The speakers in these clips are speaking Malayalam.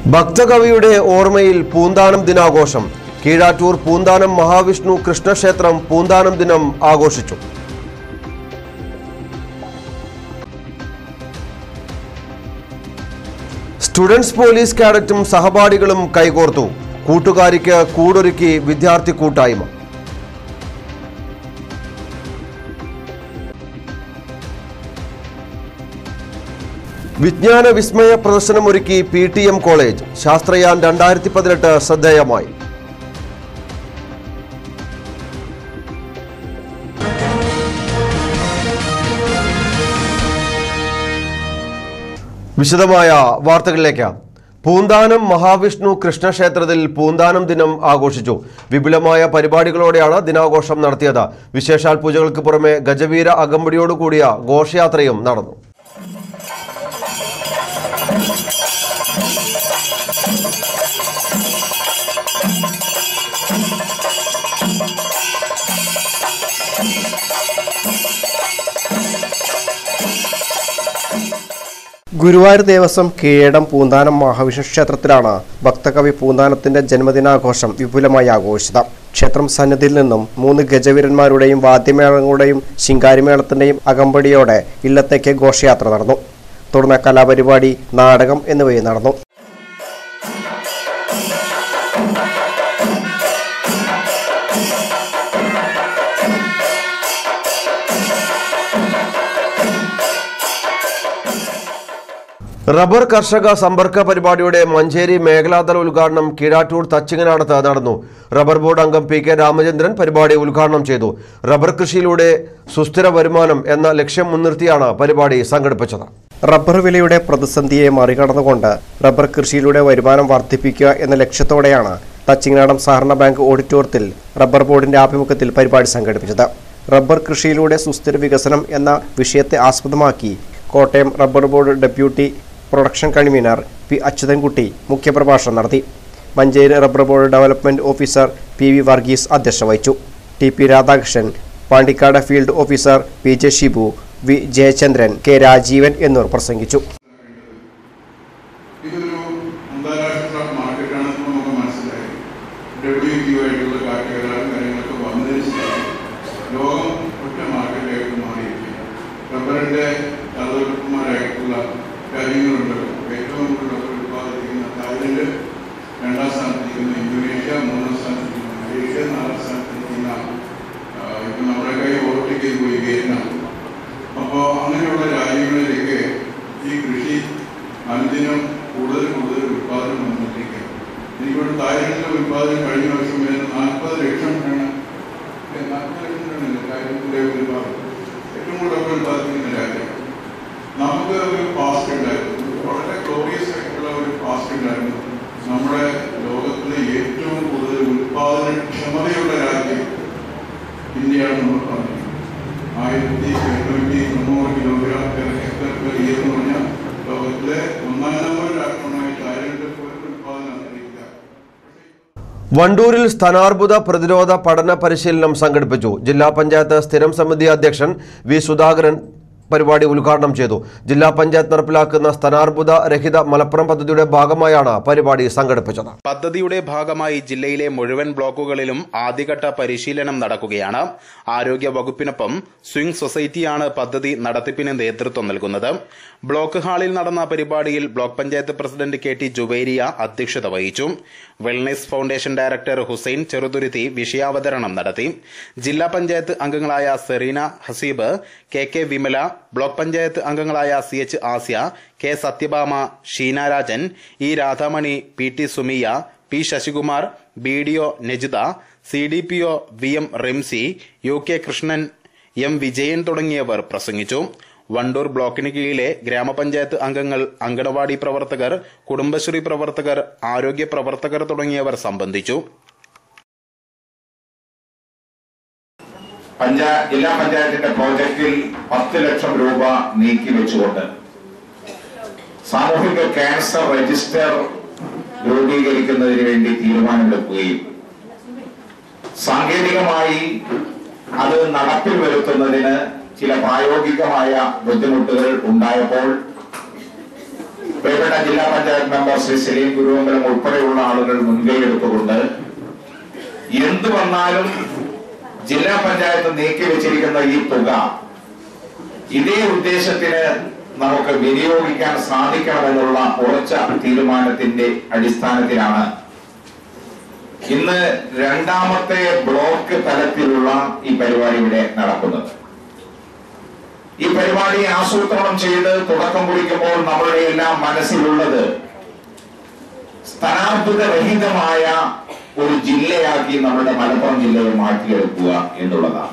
ഭക്തകവിയുടെ ഓർമ്മയിൽ പൂന്താനം ദിനാഘോഷം. കീഴാറ്റൂർ പൂന്താനം മഹാവിഷ്ണു കൃഷ്ണക്ഷേത്രം പൂന്താനം ദിനം ആഘോഷിച്ചു. Students police കാഡറ്റും സഹപാഠികളും കൈകോർത്തു. കൂട്ടുകാരിക്ക് കൂടൊരുക്കി വിദ്യാർത്ഥി കൂട്ടായ്മ. വിജ്ഞാന വിസ്മയ പ്രദർശനമൊരുക്കി PTM കോളേജ്. ശാസ്ത്രയാൻ 2018 ശ്രദ്ധേയമായി. വിശദമായ വാർത്തകളിലേക്ക്. പൂന്താനം മഹാവിഷ്ണു കൃഷ്ണക്ഷേത്രത്തിൽ പൂന്താനം ദിനം ആഘോഷിച്ചു. വിപുലമായ പരിപാടികളോടെയാണ് ദിനാഘോഷം നടത്തിയത്. വിശേഷാൽ പൂജകൾക്ക് പുറമെ ഗജവീര അകമ്പടിയോടുകൂടിയ ഘോഷയാത്രയും നടന്നു. ഗുരുവായൂർ ദേവസ്വം കീഴടം പൂന്താനം മഹാവിഷ്ണു ക്ഷേത്രത്തിലാണ് ഭക്തകവി പൂന്താനത്തിന്റെ ജന്മദിനാഘോഷം വിപുലമായി ആഘോഷിച്ചത്. ക്ഷേത്രം സന്നിധിയിൽ നിന്നും 3 ഗജവീരന്മാരുടെയും വാദ്യമേളങ്ങളുടെയും ശിങ്കാരിമേളത്തിന്റെയും അകമ്പടിയോടെ ഇല്ലത്തേക്ക് ഘോഷയാത്ര നടന്നു. തുടർന്ന് കലാപരിപാടി, നാടകം എന്നിവയും നടന്നു. റബ്ബർ കർഷക സമ്പർക്ക പരിപാടിയുടെ മഞ്ചേരി മേഖലാതല ഉദ്ഘാടനം കീഴാറ്റൂർ തച്ചിങ്ങനാടത്ത് നടന്നു. റബ്ബർ ബോർഡ് അംഗം PK രാമചന്ദ്രൻ പരിപാടി ഉദ്ഘാടനം ചെയ്തു. റബ്ബർ കൃഷിയിലൂടെ സുസ്ഥിര വരുമാനം എന്ന ലക്ഷ്യം മുൻനിർത്തിയാണ് പരിപാടി സംഘടിപ്പിച്ചത്. റബ്ബർ വിലയുടെ പ്രതിസന്ധിയെ മറികടന്നുകൊണ്ട് റബ്ബർ കൃഷിയിലൂടെ വരുമാനം വർദ്ധിപ്പിക്കുക എന്ന ലക്ഷ്യത്തോടെയാണ് തച്ചിങ്ങനാടം സഹകരണ ബാങ്ക് ഓഡിറ്റോറിയത്തിൽ റബ്ബർ ബോർഡിന്റെ ആഭിമുഖ്യത്തിൽ പരിപാടി സംഘടിപ്പിച്ചത്. റബ്ബർ കൃഷിയിലൂടെ സുസ്ഥിര വികസനം എന്ന വിഷയത്തെ ആസ്പദമാക്കി Kottayam rubber board deputy production convener P. Achuthankutty മുഖ്യപ്രഭാഷണം നടത്തി. Manjeri rubber board development officer PV Varghese അധ്യക്ഷത വഹിച്ചു. TP Radhakrishnan, Pandikkad field officer PJ Shibu, V. Jayachandran, K. Rajeevan എന്നിവർ പ്രസംഗിച്ചു. ഏറ്റവും കൂടുതൽ ഉത്പാദിപ്പിക്കുന്ന തായ്ലൻഡ്, 2ാം സ്ഥാനത്തിരിക്കുന്ന ഇന്തോനേഷ്യ, 3ാം സ്ഥാനത്തിരിക്കുന്ന മലേഷ്യ, 4ാം സ്ഥാനത്തിരിക്കുന്ന ഇപ്പം നമ്മുടെ കൈ ഓവർടേക്ക് പോയി വിയറ്റ്നാം. അപ്പോൾ അങ്ങനെയുള്ള രാജ്യങ്ങളിലേക്ക് ഈ കൃഷി അനുദിനം കൂടുതൽ ഉത്പാദനം വന്നുകൊണ്ടിരിക്കുക. എനിക്കിവിടെ തായ്ലൻഡിലെ ഉത്പാദനം കഴിഞ്ഞ വർഷം വരുന്ന 40 ലക്ഷം ടണ്ണാണ്. തായ്ലൻഡിലെ ഉത്പാദനം ഏറ്റവും കൂടുതൽ ഉത്പാദിപ്പിക്കുന്ന രാജ്യം. നമുക്ക് ഒരു പാസ്റ്റ് ഉണ്ടായിരുന്നു, വളരെ ഗ്ലോറിയസ് ആയിട്ടുള്ള ഒരു പാസ്റ്റ് ഉണ്ടായിരുന്നു. നമ്മുടെ ലോകത്തിലെ ഏറ്റവും കൂടുതൽ ഉത്പാദനക്ഷമതയുള്ള രാജ്യം ഇന്ത്യയാണ്. നമ്മൾ പറഞ്ഞത് 1890 കിലോഗ്രാം ഹെക്ടർ പെർ ഇയർ എന്ന് പറഞ്ഞാൽ ലോകത്തിലെ 1ാം നമ്പർ രാഷ്ട്രമായി തായ്ലൻഡ് ഉത്പാദനം അറിയിക്കുക. വണ്ടൂരിൽ സ്ഥാനാർബുദ പ്രതിരോധ പഠന പരിശീലനം സംഘടിപ്പിച്ചു. ജില്ലാ പഞ്ചായത്ത് സ്ഥിരം സമിതി അധ്യക്ഷൻ V. സുധാകരൻ പരിപാടി ഉദ്ഘാടനം ചെയ്തു. ജില്ലാ പഞ്ചായത്ത് നടപ്പിലാക്കുന്ന സ്ഥാനാർബുദ രഹിത മലപ്പുറം പദ്ധതിയുടെ ഭാഗമായാണ് പരിപാടി സംഘടിപ്പിച്ചത്. പദ്ധതിയുടെ ഭാഗമായി ജില്ലയിലെ മുഴുവൻ ബ്ലോക്കുകളിലും ആദ്യഘട്ട പരിശീലനം നടക്കുകയാണ്. ആരോഗ്യ വകുപ്പിനൊപ്പം സ്വിംഗ് സൊസൈറ്റിയാണ് പദ്ധതി നടത്തിപ്പിന് നേതൃത്വം നൽകുന്നത്. ബ്ലോക്ക് ഹാളിൽ നടന്ന പരിപാടിയിൽ block panchayat president KT Jubairiya അധ്യക്ഷത വഹിച്ചു. Wellness foundation director Hussain Cheruthuruthy വിഷയാവതരണം നടത്തി. ജില്ലാ പഞ്ചായത്ത് അംഗങ്ങളായ സെറീന ഹസീബ്, KK വിമല, ബ്ലോക്ക് പഞ്ചായത്ത് അംഗങ്ങളായ CH Asiya, K Satyabhama, Sheena Rajan, E Radhamani, PT Sumiya, P Sasikumar, BDO Najitha, CDPO VM Ramsi, UK Krishnan, M Vijayan തുടങ്ങിയവർ പ്രസംഗിച്ചു. വണ്ടൂർ ബ്ലോക്കിന് കീഴിലെ ഗ്രാമപഞ്ചായത്ത് അംഗങ്ങൾ, അങ്കണവാടി പ്രവർത്തകർ, കുടുംബശ്രീ പ്രവർത്തകർ, ആരോഗ്യ പ്രവർത്തകർ തുടങ്ങിയവർ സംബന്ധിച്ചു. ജില്ലാ പഞ്ചായത്തിന്റെ പ്രോജക്റ്റിൽ 10 ലക്ഷം രൂപ നീക്കിവെച്ചുകൊണ്ട് സാമൂഹിക ക്യാൻസർ രജിസ്റ്റർ രൂപീകരിക്കുന്നതിന് വേണ്ടി തീരുമാനമെടുക്കുകയും സാങ്കേതികമായി അത് നടപ്പിൽ വരുത്തുന്നതിന് ചില പ്രായോഗികമായ ബുദ്ധിമുട്ടുകൾ ഉണ്ടായപ്പോൾ ബഹുമാനപ്പെട്ട ജില്ലാ പഞ്ചായത്ത് മെമ്പർ ശ്രീ സലീം ഗുരുവമ്പലം ഉൾപ്പെടെയുള്ള ആളുകൾ മുൻകൈ എടുത്തുകൊണ്ട് എന്ത് വന്നാലും ജില്ലാ പഞ്ചായത്ത് നീക്കി വെച്ചിരിക്കുന്ന ഈ തുക ഇതേ ഉദ്ദേശത്തിന് നമുക്ക് വിനിയോഗിക്കാൻ സാധിക്കണമെന്നുള്ള ഉറച്ച തീരുമാനത്തിന്റെ അടിസ്ഥാനത്തിലാണ് ഇന്ന് രണ്ടാമത്തെ ബ്ലോക്ക് തലത്തിലുള്ള ഈ പരിപാടി ഇവിടെ നടക്കുന്നത്. ഈ പരിപാടി ആസൂത്രണം ചെയ്ത് തുടക്കം കുറിക്കുമ്പോൾ നമ്മളുടെ എല്ലാം മനസ്സിലുള്ളത് സ്ഥാനാർബുദരഹിതമായ ഒരു ജില്ലയാക്കി നമ്മുടെ മലപ്പുറം ജില്ലയെ മാറ്റിയെടുക്കുക എന്നുള്ളതാണ്.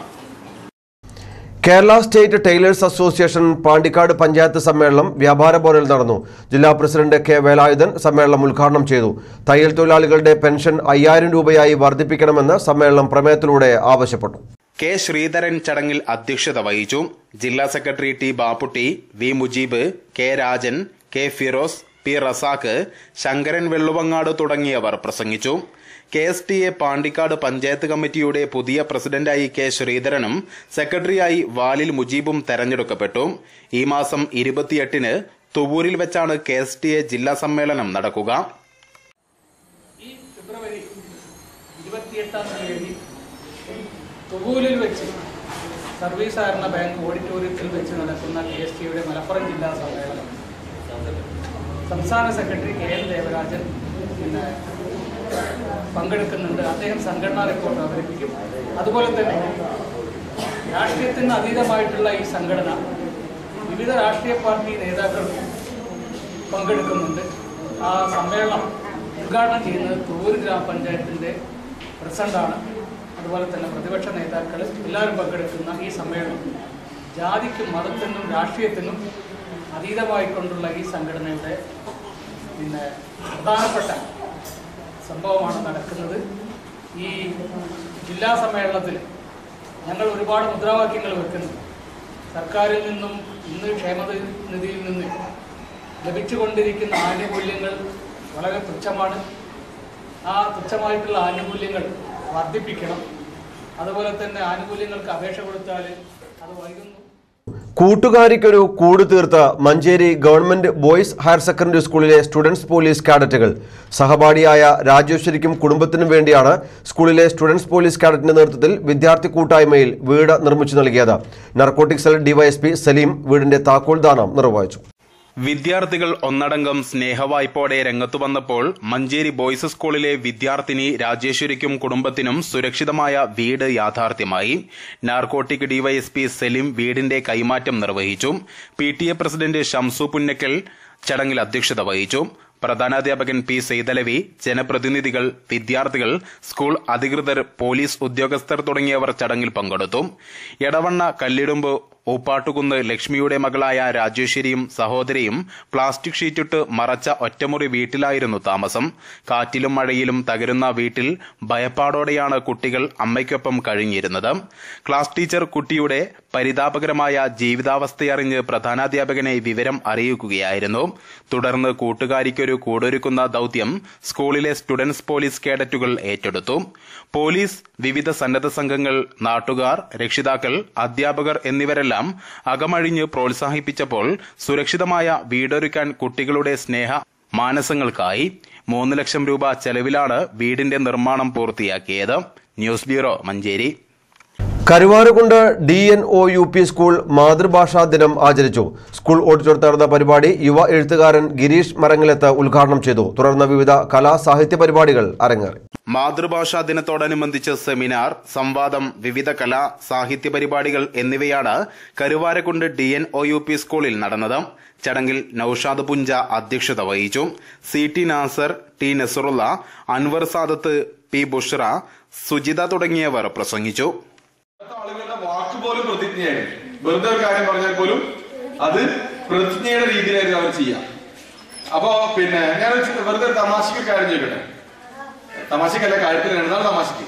Kerala state tailors association Pandikkad panchayat സമ്മേളനം വ്യാപാര ഭവനിൽ നടന്നു. ജില്ലാ പ്രസിഡന്റ് കെ വേലായുധൻ സമ്മേളനം ഉദ്ഘാടനം ചെയ്തു. തയ്യൽ തൊഴിലാളികളുടെ പെൻഷൻ 5000 രൂപയായി വർദ്ധിപ്പിക്കണമെന്ന് സമ്മേളനം പ്രമേയത്തിലൂടെ ആവശ്യപ്പെട്ടു. കെ ശ്രീധരൻ ചടങ്ങിൽ അധ്യക്ഷത വഹിച്ചു. ജില്ലാ secretary T Bapputty, V Mujeeb, K Rajan, K Firoz, P Razak, Sankaran Velluvangad തുടങ്ങിയവർ പ്രസംഗിച്ചു. KSTA പാണ്ടിക്കാട് പഞ്ചായത്ത് കമ്മിറ്റിയുടെ പുതിയ പ്രസിഡന്റായി കെ ശ്രീധരനും സെക്രട്ടറിയായി വാലിൽ മുജീബും തെരഞ്ഞെടുക്കപ്പെട്ടു. ഈ മാസം 28-ന് തുവൂരിൽ വെച്ചാണ് KSTA ജില്ലാ സമ്മേളനം നടക്കുക. ഈ ഫെബ്രുവരി 28-ാം തീയതി തുവൂരിൽ വെച്ച് സർവീസ് സഹകരണ ബാങ്ക് ഓഡിറ്റോറിയത്തിൽ വെച്ച് നടക്കുന്ന KSTയുടെ മലപ്പുറം ജില്ലാ സമ്മേളനം സംസ്ഥാന സെക്രട്ടറി KN ദേവരാജൻ പങ്കെടുക്കുന്നുണ്ട്. അദ്ദേഹം സംഘടനാ റിപ്പോർട്ട് അവതരിപ്പിക്കും. അതുപോലെ തന്നെ രാഷ്ട്രീയത്തിന് അതീതമായിട്ടുള്ള ഈ സംഘടന വിവിധ രാഷ്ട്രീയ പാർട്ടി നേതാക്കൾ പങ്കെടുക്കുന്നുണ്ട്. ആ സമ്മേളനം ഉദ്ഘാടനം ചെയ്യുന്നത് തുവൂർ ഗ്രാമപഞ്ചായത്തിൻ്റെ പ്രസിഡന്റാണ്. അതുപോലെ തന്നെ പ്രതിപക്ഷ നേതാക്കൾ എല്ലാവരും പങ്കെടുക്കുന്ന ഈ സമ്മേളനം ജാതിക്കും മതത്തിനും രാഷ്ട്രീയത്തിനും അതീതമായിക്കൊണ്ടുള്ള ഈ സംഘടനയുടെ പ്രധാനപ്പെട്ട സംഭവമാണ് നടക്കുന്നത്. ഈ ജില്ലാ സമ്മേളനത്തിൽ ഞങ്ങൾ ഒരുപാട് മുദ്രാവാക്യങ്ങൾ വെക്കുന്നു. സർക്കാരിൽ നിന്നും ഇന്ന് ക്ഷേമനിധിയിൽ നിന്ന് ലഭിച്ചുകൊണ്ടിരിക്കുന്ന ആനുകൂല്യങ്ങൾ വളരെ തുച്ഛമാണ്. ആ തുച്ഛമായിട്ടുള്ള ആനുകൂല്യങ്ങൾ വർദ്ധിപ്പിക്കണം. അതുപോലെ തന്നെ ആനുകൂല്യങ്ങൾക്ക് അപേക്ഷ കൊടുത്താൽ അത് വൈകുന്നു. കൂട്ടുകാരിക്കൊരു കൂട് തീർത്ത Manjeri government boys higher secondary സ്കൂളിലെ സ്റ്റുഡൻസ് പോലീസ് കാഡറ്റുകൾ. സഹപാഠിയായ രാജേശ്വരിക്കും കുടുംബത്തിനും വേണ്ടിയാണ് സ്കൂളിലെ സ്റ്റുഡൻസ് പോലീസ് കാഡറ്റിന്റെ നേതൃത്വത്തിൽ വിദ്യാർത്ഥി കൂട്ടായ്മയിൽ വീട് നിർമ്മിച്ചു നൽകിയത്. നർക്കോട്ടിക് സെൽ ഡിവൈഎസ്പി സലീം വീടിന്റെ താക്കോൽദാനം നിർവഹിച്ചു. വിദ്യാർത്ഥികൾ ഒന്നടങ്കം സ്നേഹവായ്പോടെ രംഗത്തു വന്നപ്പോൾ മഞ്ചേരി ബോയ്സ് സ്കൂളിലെ വിദ്യാർത്ഥിനി രാജേശ്വരിക്കും കുടുംബത്തിനും സുരക്ഷിതമായ വീട് യാഥാർത്ഥ്യമായി. നാർക്കോട്ടിക് ഡിവൈഎസ്പി സലീം വീടിന്റെ കൈമാറ്റം നിർവഹിച്ചു. PTA പ്രസിഡന്റ് ഷംസു പുന്നക്കൽ ചടങ്ങിൽ അധ്യക്ഷത വഹിച്ചു. പ്രധാനാധ്യാപകൻ P. സെയ്തലവി, ജനപ്രതിനിധികൾ, വിദ്യാർത്ഥികൾ, സ്കൂൾ അധികൃതർ, പോലീസ് ഉദ്യോഗസ്ഥർ തുടങ്ങിയവർ ചടങ്ങിൽ പങ്കെടുത്തു. എടവണ്ണ കല്ലിടുമ്പ് ഊപ്പാട്ടുകുന്ന് ലക്ഷ്മിയുടെ മകളായ രാജേശ്വരിയും സഹോദരിയും പ്ലാസ്റ്റിക് ഷീറ്റിട്ട് മറച്ച ഒറ്റമുറി വീട്ടിലായിരുന്നു താമസം. കാറ്റിലും മഴയിലും തകരുന്ന വീട്ടിൽ ഭയപ്പാടോടെയാണ് കുട്ടികൾ അമ്മയ്ക്കൊപ്പം കഴിഞ്ഞിരുന്നത്. ക്ലാസ് ടീച്ചർ കുട്ടിയുടെ പരിതാപകരമായ ജീവിതാവസ്ഥയറിഞ്ഞ് പ്രധാനാധ്യാപകനെ വിവരം അറിയിക്കുകയായിരുന്നു. തുടർന്ന് കൂട്ടുകാരിക്കൊരു കൂടൊരുക്കുന്ന ദൌത്യം സ്കൂളിലെ സ്റ്റുഡൻസ് പോലീസ് കേഡറ്റുകൾ ഏറ്റെടുത്തു. പോലീസ്, വിവിധ സന്നദ്ധ സംഘങ്ങൾ, നാട്ടുകാർ, രക്ഷിതാക്കൾ, അധ്യാപകർ എന്നിവരെല്ലാം അകമഴിഞ്ഞ് പ്രോത്സാഹിപ്പിച്ചപ്പോൾ സുരക്ഷിതമായ വീടൊരുക്കാൻ കുട്ടികളുടെ സ്നേഹ മാനസങ്ങൾക്കായി 3 ലക്ഷം രൂപ ചെലവിലാണ് വീടിന്റെ നിർമ്മാണം പൂർത്തിയാക്കിയത്. News bureau, Manjeri. Karuvarakundu DNOUP school മാതൃഭാഷാ ദിനം ആചരിച്ചു. സ്കൂൾ ഓഡിറ്റോറിയത്തിൽ നടന്ന പരിപാടി യുവ എഴുത്തുകാരൻ ഗിരീഷ് മരങ്ങലത്ത് ഉദ്ഘാടനം ചെയ്തു. തുടർന്ന് വിവിധ കലാ സാഹിത്യ പരിപാടികൾ അരങ്ങേറി. മാതൃഭാഷാ ദിനത്തോടനുബന്ധിച്ച് സെമിനാർ, സംവാദം, വിവിധ കലാ സാഹിത്യ പരിപാടികൾ എന്നിവയാണ് കരുവാരക്കുണ്ട് DNOUP സ്കൂളിൽ നടന്നത്. ചടങ്ങിൽ നൌഷാദ് പുഞ്ച അധ്യക്ഷത വഹിച്ചു. CT Nasar, T Nasrallah, Anwar Sadath, P Bushra, Sujitha തുടങ്ങിയവർ പ്രസംഗിച്ചു. ആളുകളുടെ വാക്ക് പോലും പ്രതിജ്ഞയായിരുന്നു. വെറുതെ ഒരു കാര്യം പറഞ്ഞാൽ പോലും അത് പ്രതിജ്ഞയുടെ രീതിയിലായിരുന്നു അവർ ചെയ്യുക. അപ്പോ ഞാൻ വെറുതെ തമാശക്ക് കാര്യം ചോദിക്കട്ടെ. തമാശക്കല്ല, കാര്യത്തിൽ എന്താണ് തമാശക്ക്?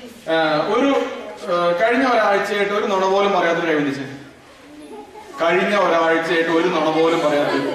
കഴിഞ്ഞ ഒരാഴ്ചയായിട്ട് ഒരു നുണ പോലും പറയാത്തൊരു കൈവന്നിച്ച്. കഴിഞ്ഞ ഒരാഴ്ചയായിട്ട് ഒരു നുണ പോലും പറയാത്തൊരു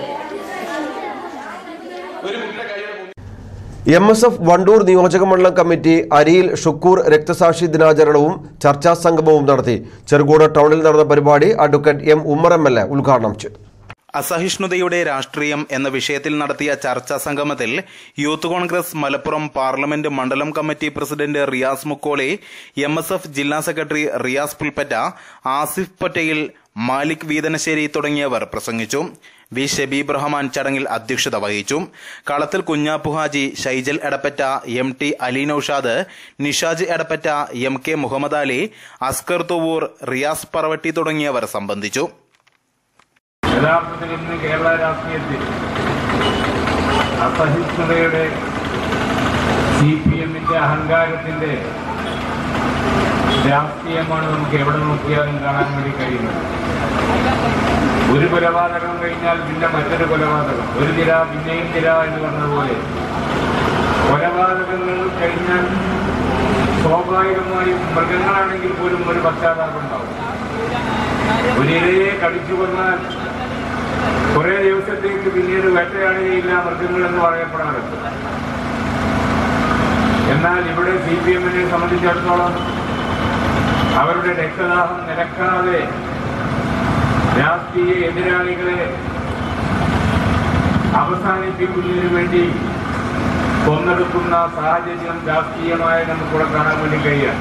ഒരു കുട്ടിയുടെ കൈ. MSF വണ്ടൂർ നിയോജക മണ്ഡലം കമ്മിറ്റി അരിയിൽ ഷുക്കൂർ രക്തസാക്ഷി ദിനാചരണവും ചർച്ചാ സംഗമവും നടത്തി. ചെറുകോട് ടൗണിൽ നടന്ന പരിപാടി അഡ്വക്കേറ്റ് M. ഉമ്മർ MLA ഉദ്ഘാടനം ചെയ്തു. അസഹിഷ്ണുതയുടെ രാഷ്ട്രീയം എന്ന വിഷയത്തിൽ നടത്തിയ ചർച്ചാ സംഗമത്തിൽ യൂത്ത് കോൺഗ്രസ് മലപ്പുറം പാർലമെന്റ് മണ്ഡലം committee president Riyas Mukkoli, MSF ജില്ലാ സെക്രട്ടറി റിയാസ് പുൽപ്പറ്റ, ആസിഫ് പട്ടേൽ, മാലിക് വീതനശ്ശേരി തുടങ്ങിയവർ പ്രസംഗിച്ചു. വി ഷബീബ് റഹ്മാൻ ചടങ്ങിൽ അധ്യക്ഷത വഹിച്ചു. കളത്തിൽ കുഞ്ഞാപ്പു ഹാജി, ഷൈജൽ എടപ്പറ്റ, MT അലി നൌഷാദ്, നിഷാജ് എടപ്പറ്റ, MK മുഹമ്മദ് അലി, അസ്കർ തുവൂർ, റിയാസ് പറവട്ടി തുടങ്ങിയവർ സംബന്ധിച്ചു. യഥാർത്ഥത്തിൽ ഇന്ന് കേരള രാഷ്ട്രീയത്തിൽ അസഹിഷ്ണുതയുടെ, CPM-ന്റെ അഹങ്കാരത്തിന്റെ രാഷ്ട്രീയമാണ് നമുക്ക് എവിടെ നോക്കിയാലും കാണാൻ വേണ്ടി കഴിയുന്നത്. ഒരു കൊലപാതകം കഴിഞ്ഞാൽ പിന്നെ മറ്റൊരു കൊലപാതകം, ഒരു തിര പിന്നെയും തിര എന്ന് പറഞ്ഞതുപോലെ കൊലപാതകങ്ങൾ കഴിഞ്ഞാൽ സ്വാഭാവികമായും മൃഗങ്ങളാണെങ്കിൽ പോലും ഒരു പശ്ചാത്താപം ഉണ്ടാവും. ഒരു ഇരയെ കടിച്ചു കൊന്നാൽ കുറെ ദിവസത്തേക്ക് പിന്നീട് വേട്ടയാടുകയില്ല മൃഗങ്ങൾ എന്ന് പറയപ്പെടാറുണ്ട്. എന്നാൽ ഇവിടെ CPM-നെ സംബന്ധിച്ചിടത്തോളം അവരുടെ രക്തദാഹം നിരക്കാതെ രാഷ്ട്രീയ എതിരാളികളെ അവസാനിപ്പിക്കുന്നതിന് വേണ്ടി കൊന്നെടുക്കുന്ന സാഹചര്യം രാഷ്ട്രീയമായി നമുക്കിവിടെ കാണാൻ വേണ്ടി കഴിയാം.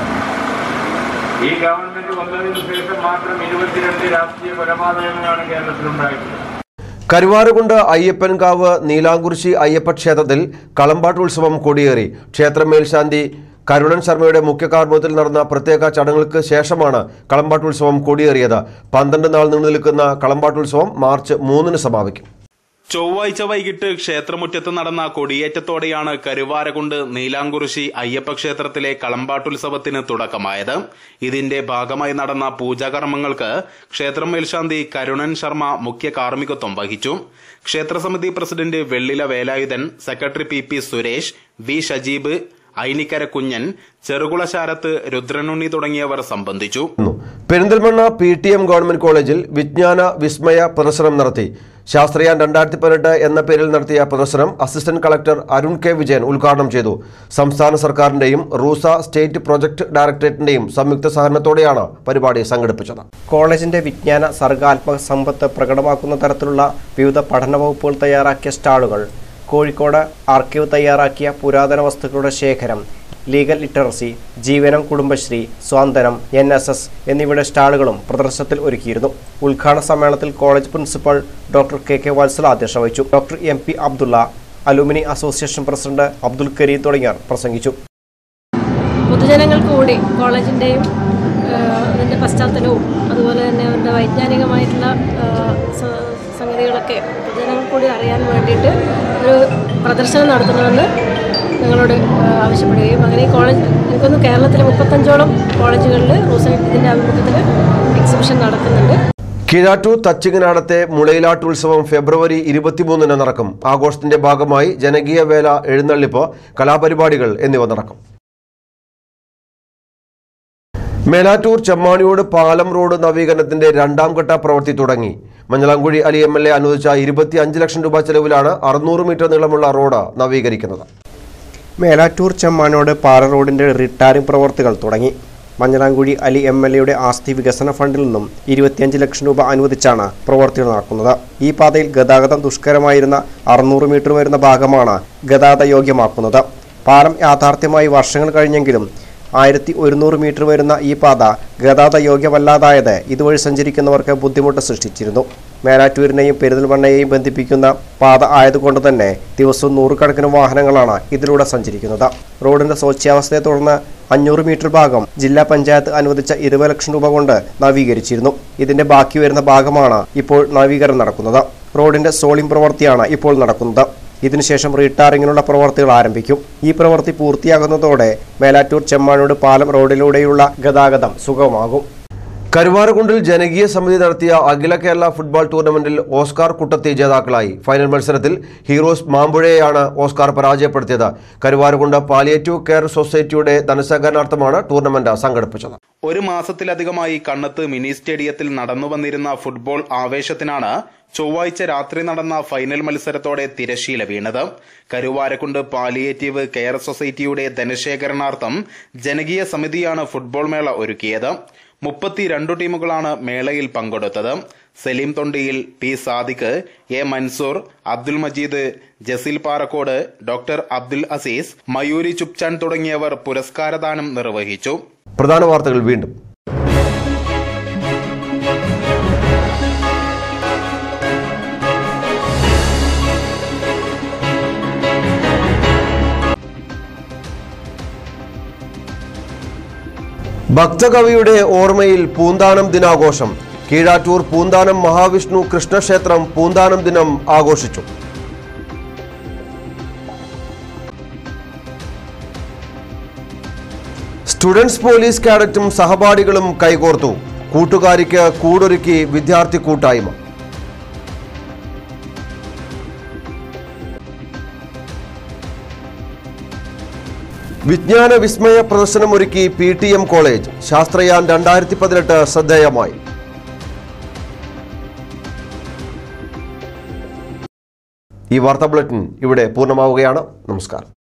ഈ ഗവൺമെന്റ് വന്നതിന് ശേഷം മാത്രം 22 രാഷ്ട്രീയ കൊലപാതകങ്ങളാണ് കേരളത്തിലുണ്ടായിട്ടുള്ളത്. കരുവാരകുണ്ട് അയ്യപ്പൻകാവ് നീലാംകുറിശി അയ്യപ്പ ക്ഷേത്രത്തിൽ കളമ്പാട്ടുത്സവം കൊടിയേറി. ക്ഷേത്ര മേൽശാന്തി കരുണൻ ശർമ്മയുടെ മുഖ്യ കാർമ്മികത്തിൽ നടന്ന പ്രത്യേക ചടങ്ങുകൾക്ക് ശേഷമാണ് കളമ്പാട്ടുത്സവം കൊടിയേറിയത്. 12 നാൾ നീണ്ടു നിൽക്കുന്ന കളമ്പാട്ടുത്സവം മാർച്ച് 3 സമാപിക്കും. ചൊവ്വാഴ്ച വൈകിട്ട് ക്ഷേത്രമുറ്റത്ത് നടന്ന കൊടിയേറ്റത്തോടെയാണ് കരുവാരകുണ്ട് നീലാംകുറിശി അയ്യപ്പ ക്ഷേത്രത്തിലെ കളമ്പാട്ടുത്സവത്തിന് തുടക്കമായത്. ഇതിന്റെ ഭാഗമായി നടന്ന പൂജാകർമ്മങ്ങൾക്ക് ക്ഷേത്രം മേൽശാന്തി കരുണൻ ശർമ്മ മുഖ്യ കാർമ്മികത്വം വഹിച്ചു. ക്ഷേത്രസമിതി president Vellila Velayudhan, secretary PP Suresh, V Shajeeb, Ainikkara Kunjan, Cherukula Sarath, Rudranunni തുടങ്ങിയവർ സംബന്ധിച്ചു. പെരിന്തൽമണ്ണ PTM ഗവൺമെന്റ് കോളേജിൽ വിജ്ഞാന വിസ്മയ പ്രദർശനം നടത്തി. ശാസ്ത്രയാൻ 2018 എന്ന പേരിൽ നടത്തിയ പ്രദർശനം assistant collector Arun K Vijayan ഉദ്ഘാടനം ചെയ്തു. സംസ്ഥാന സർക്കാരിന്റെയും റൂസ സ്റ്റേറ്റ് പ്രൊജക്ട് ഡയറക്ടറേറ്റിന്റെയും സംയുക്ത സഹകരണത്തോടെയാണ് പരിപാടി സംഘടിപ്പിച്ചത്. കോളേജിന്റെ വിജ്ഞാന സർഗാത്മക സമ്പത്ത് പ്രകടമാക്കുന്ന തരത്തിലുള്ള വിവിധ പഠന വകുപ്പുകൾ തയ്യാറാക്കിയ സ്റ്റാളുകൾ, കോഴിക്കോട് ആർക്കൈവ് തയ്യാറാക്കിയ പുരാതന വസ്തുക്കളുടെ ശേഖരം, legal literacy, Jeevanam Kudumbashree, Swanthanam, NSS എന്നിവയുടെ സ്റ്റാളുകളും പ്രദർശനത്തിൽ ഒരുക്കിയിരുന്നു. ഉദ്ഘാടന സമ്മേളനത്തിൽ college principal doctor KK Vatsala അധ്യക്ഷത വഹിച്ചു. Doctor MP Abdulla, alumni association president Abdul Kareem തുടങ്ങിയവർ പ്രസംഗിച്ചു. പൊതുജനങ്ങൾക്ക് കൂടി കോളേജിൻ്റെയും അതിൻ്റെ പശ്ചാത്തലവും അതുപോലെ തന്നെ അവരുടെ വൈജ്ഞാനികമായിട്ടുള്ള സംഗതികളൊക്കെ പൊതുജനങ്ങൾക്ക് കൂടി അറിയാൻ വേണ്ടിയിട്ട് ഒരു പ്രദർശനം നടത്തണമെന്ന് ഞങ്ങളോട് ആവശ്യപ്പെടുകയും അങ്ങനെ ഈ കോളേജ് എനിക്കൊന്ന് കേരളത്തിലെ 35ഓളം കോളേജുകളിൽ ഇതിൻ്റെ ആഭിമുഖ്യത്തിൽ എക്സിബിഷൻ നടക്കുന്നുണ്ട്. കീഴാറ്റൂർ തച്ചിങ്ങനാടത്തെ മുളയിലാട്ടുത്സവം ഫെബ്രുവരി 23 നടക്കും. ആഘോഷത്തിന്റെ ഭാഗമായി ജനകീയ വേല, എഴുന്നള്ളിപ്പ്, കലാപരിപാടികൾ എന്നിവ നടക്കും. മേലാറ്റൂർ ചെമ്മാണിയോട് പാലം റോഡ് നവീകരണത്തിന്റെ 2ാം ഘട്ട പ്രവൃത്തി തുടങ്ങി. മഞ്ഞളാംകുഴി അലി MLA അനുവദിച്ച 25 ലക്ഷം രൂപ ചെലവിലാണ് 600 മീറ്റർ നീളമുള്ള റോഡ് നവീകരിക്കുന്നത്. മേലാറ്റൂർ ചെമ്മാനോട് പാല റോഡിന്റെ റിട്ടാറിംഗ് പ്രവർത്തികൾ തുടങ്ങി. മഞ്ഞളാംകുഴി അലി MLA ആസ്തി വികസന ഫണ്ടിൽ നിന്നും 25 ലക്ഷം രൂപ അനുവദിച്ചാണ് പ്രവർത്തികൾ നടക്കുന്നത്. ഈ പാതയിൽ ഗതാഗതം ദുഷ്കരമായിരുന്ന 600 മീറ്റർ വരുന്ന ഭാഗമാണ് ഗതാഗത യോഗ്യമാക്കുന്നത്. പാലം യാഥാർത്ഥ്യമായി വർഷങ്ങൾ കഴിഞ്ഞെങ്കിലും 1100 മീറ്റർ വരുന്ന ഈ പാത ഗതാഗത യോഗ്യമല്ലാതായത് ഇതുവഴി സഞ്ചരിക്കുന്നവർക്ക് ബുദ്ധിമുട്ട് സൃഷ്ടിച്ചിരുന്നു. മേലാറ്റൂരിനെയും പെരിന്തൽമണ്ണയെയും ബന്ധിപ്പിക്കുന്ന പാത ആയതുകൊണ്ട് തന്നെ ദിവസവും 100 കണക്കിന് വാഹനങ്ങളാണ് ഇതിലൂടെ സഞ്ചരിക്കുന്നത്. റോഡിന്റെ ശോച്യാവസ്ഥയെ തുടർന്ന് 500 മീറ്റർ ഭാഗം ജില്ലാ പഞ്ചായത്ത് അനുവദിച്ച 20 ലക്ഷം രൂപ കൊണ്ട് നവീകരിച്ചിരുന്നു. ഇതിന്റെ ബാക്കി വരുന്ന ഭാഗമാണ് ഇപ്പോൾ നവീകരണം നടക്കുന്നത്. റോഡിന്റെ സോളിംഗ് പ്രവൃത്തിയാണ് ഇപ്പോൾ നടക്കുന്നത്. ഇതിനുശേഷം റീടാറിങ്ങിനുള്ള പ്രവർത്തികൾ ആരംഭിക്കും. ഈ പ്രവൃത്തി പൂർത്തിയാകുന്നതോടെ മേലാറ്റൂർ ചെമ്മാനോട് പാലം റോഡിലൂടെയുള്ള ഗതാഗതം സുഗമമാകും. കരുവാരകുണ്ടിൽ ജനകീയ സമിതി നടത്തിയ അഖില കേരള ഫുട്ബോൾ ടൂർണമെന്റിൽ ഓസ്കാർ കുട്ടത്തി ജേതാക്കളായി. ഫൈനൽ മത്സരത്തിൽ ഹീറോസ് മാമ്പുഴയെയാണ് ഓസ്കാർ പരാജയപ്പെടുത്തിയത്. കരുവാരകുണ്ട് പാലിയേറ്റീവ് കെയർ സൊസൈറ്റിയുടെ ധനസഹകരണാർത്ഥമാണ് ടൂർണമെന്റ് സംഘടിപ്പിച്ചത്. ഒരു മാസത്തിലധികമായി കണ്ണത്ത് മിനി സ്റ്റേഡിയത്തിൽ നടന്നുവന്നിരുന്ന ഫുട്ബോൾ ആവേശത്തിനാണ് ചൊവ്വാഴ്ച രാത്രി നടന്ന ഫൈനൽ മത്സരത്തോടെ തിരശ്ശീല വീണത്. കരുവാരക്കുണ്ട് പാലിയേറ്റീവ് കെയർ സൊസൈറ്റിയുടെ ധനശേഖരണാർത്ഥം ജനകീയ സമിതിയാണ് ഫുട്ബോൾ മേള ഒരുക്കിയത്. 32 ടീമുകളാണ് മേളയിൽ പങ്കെടുത്തത്. Saleem Thondiyil, T Sadiq, A Mansoor, Abdul Majeed, Jaseel Parakkode, doctor Abdul Azeez, Mayoori Chupchan തുടങ്ങിയവർ പുരസ്കാരദാനം നിർവഹിച്ചു. പ്രധാന വാർത്തകൾ വീണ്ടും. ഭക്തകവിയുടെ ഓർമ്മയിൽ പൂന്താനം ദിനാഘോഷം. കീഴാറ്റൂർ പൂന്താനം മഹാവിഷ്ണു കൃഷ്ണക്ഷേത്രം പൂന്താനം ദിനം ആഘോഷിച്ചു. Students police കാഡറ്റും സഹപാഠികളും കൈകോർത്തു. കൂട്ടുകാരിക്ക് കൂടൊരുക്കി വിദ്യാർത്ഥി കൂട്ടായ്മ. വിജ്ഞാന വിസ്മയ പ്രദർശനമൊരുക്കി PTM കോളേജ്. ശാസ്ത്രയാൻ 2018 ശ്രദ്ധേയമായി. ഈ വാർത്താ ബുള്ളറ്റിൻ ഇവിടെ പൂർണ്ണമാവുകയാണ്. നമസ്കാരം.